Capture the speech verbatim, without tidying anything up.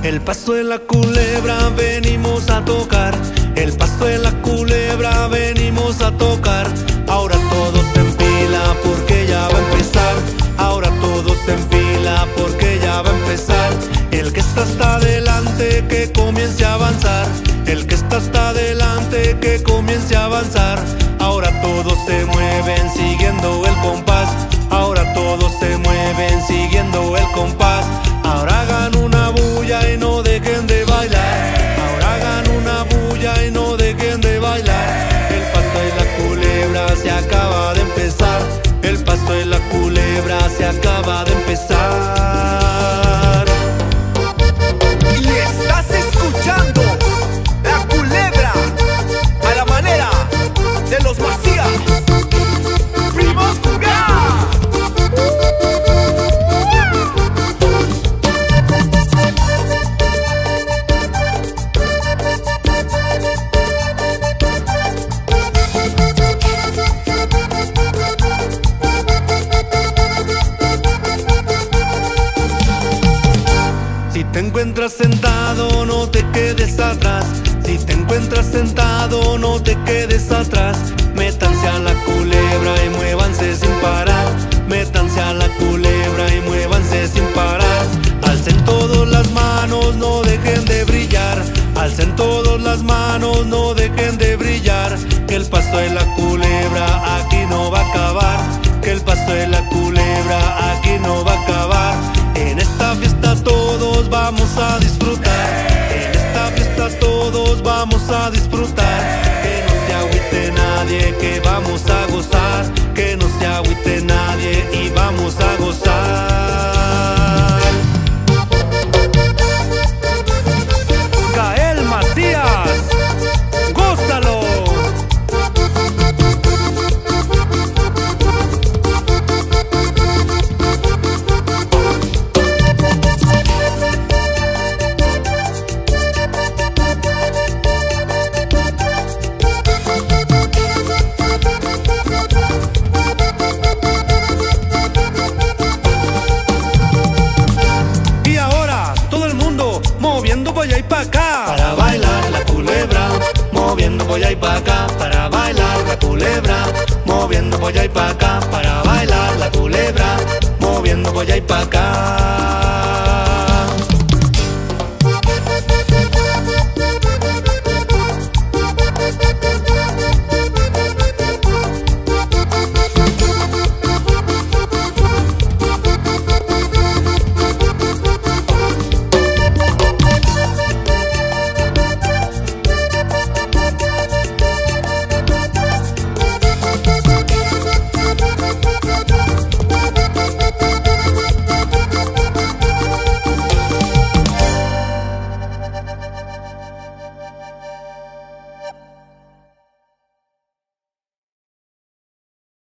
El paso de la culebra venimos a tocar. El paso de la culebra venimos a tocar. Ahora todos en fila porque ya va a empezar. Ahora todos en fila porque ya va a empezar. El que está hasta adelante que comience a avanzar. El que está hasta adelante que comience a avanzar. Ahora todos se mueven siguiendo el compás. Ahora todos se mueven siguiendo el compás. Ahora hagan una bulla y no dejen de bailar. Ahora hagan una bulla y no dejen de bailar. El paso de la culebra se acaba de empezar. El paso de la culebra se acaba de empezar. Y estás escuchando La Culebra a la manera de los Macías. ¡Primos Jugar! Si te encuentras sentado, no te quedes atrás. Si te encuentras sentado, no te quedes atrás. Métanse a la culebra y muévanse sin parar. Métanse a la culebra y muévanse sin parar. Alcen todos las manos, no dejen de brillar. Alcen todos las manos, no dejen de brillar. Que el paso de la culebra aquí no va a acabar. Que el paso de la culebra aquí no va a acabar. En esta fiesta todos vamos a disfrutar. En esta fiesta todos vamos a disfrutar. Que no se agüite nadie, que vamos a gozar. Que no se agüite nadie y vamos a gozar. Gael Macías, gózalo. Moviendo pa' allá y pa' acá, para bailar la culebra. Moviendo pa' allá y pa' acá, para bailar la culebra. Moviendo pa' allá y pa' acá, para bailar la culebra. Moviendo pa' allá y pa' acá.